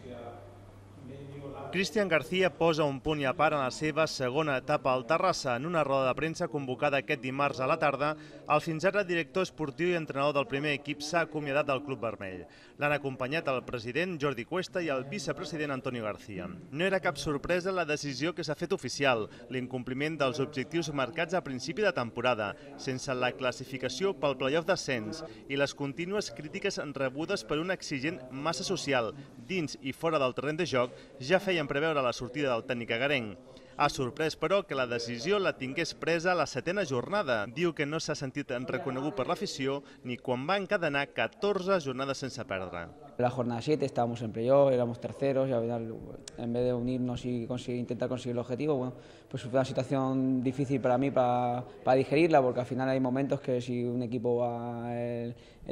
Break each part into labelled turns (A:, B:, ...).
A: Cristian García posa un punt i a part en la seva segona etapa al Terrassa. En una roda de premsa convocada aquest dimarts a la tarda, el fins ara director esportiu i entrenador del primer equip s'ha acomiadat del club vermell. L'han acompanyat el president Jordi Cuesta i el vicepresident Antonio García. No era cap sorpresa la decisió que s'ha fet oficial, l'incompliment dels objectius marcats a principi de temporada, sense la classificació pel playoff d'ascens i les contínues crítiques rebudes per una exigent massa social dins i fora del terreny de joc ja feien preveure la sortida del tècnic agarenc. Ha sorprès, però, que la decisió la tingués presa a la 7ª jornada. Diu que no s'ha sentit reconegut per l'afició ni quan va encadenar 14 jornades sense perdre.
B: La jornada 7 estábamos en playoff, éramos terceros y al final, en vez de unirnos y intentar conseguir el objetivo, bueno, pues fue una situación difícil para mí para digerirla, porque al final hay momentos que si un equipo va el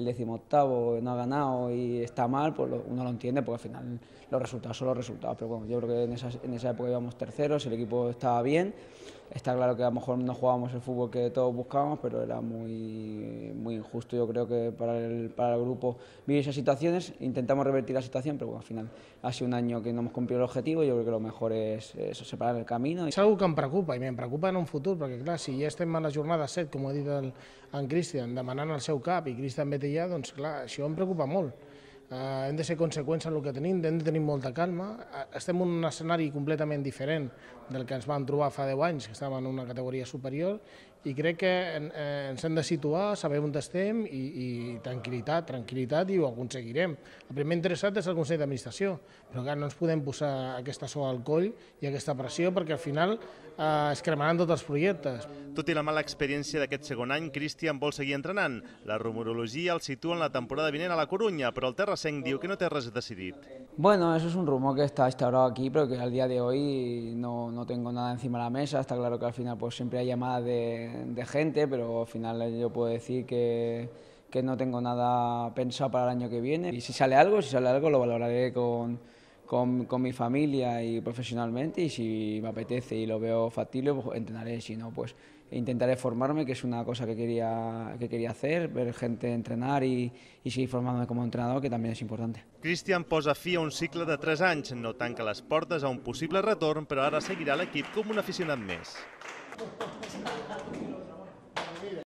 B: 18º, no ha ganado y está mal, pues uno lo entiende, porque al final los resultados son los resultados. Pero bueno, yo creo que en esa época íbamos terceros, el equipo estaba bien. Está claro que a lo mejor no jugábamos el fútbol que todos buscábamos, pero era muy injusto, yo creo que para el grupo vivir esas situaciones. Intentamos revertir la situación, pero bueno, al final ha sido un año que no hemos cumplido el objetivo y yo creo que lo mejor es separar el camino.
C: És algo que em preocupa, i em preocupa en un futur, perquè clar, si ja estem a la jornada 7, com ha dit en Cristian, demanant el seu cap i Cristian ve allà, doncs clar, això em preocupa molt. Hem de ser conseqüents en el que tenim, hem de tenir molta calma. Estem en un escenari completament diferent del que ens vam trobar fa 10 anys, que estàvem en una categoria superior, i crec que ens hem de situar, saber on estem i tranquil·litat i ho aconseguirem. El primer interessat és el Consell d'Administració, però no ens podem posar aquesta soga al coll i aquesta pressió perquè al final es cremaran tots els projectes.
A: Tot i la mala experiència d'aquest segon any, Cristian vol seguir entrenant. La rumorologia el situa en la temporada vinent a la Corunya, però el terrassenc diu que no té res decidit.
B: Bueno, eso es un rumor que está instaurado aquí, pero que al día de hoy no tengo nada encima de la mesa. Está claro que al final pues siempre hay llamadas de gente, pero al final yo puedo decir que no tengo nada pensado para el año que viene. Y si sale algo lo valoraré con mi familia y profesionalmente, y si me apetece y lo veo factible, pues entrenaré. Si no, pues intentaré formarme, que es una cosa que quería hacer, ver gente entrenar y seguir formándome como entrenador, que también es importante.
A: Cristian posa fi a un cicle de 3 anys, no tanca les portes a un possible retorn, però ara seguirà l'equip com un aficionat més.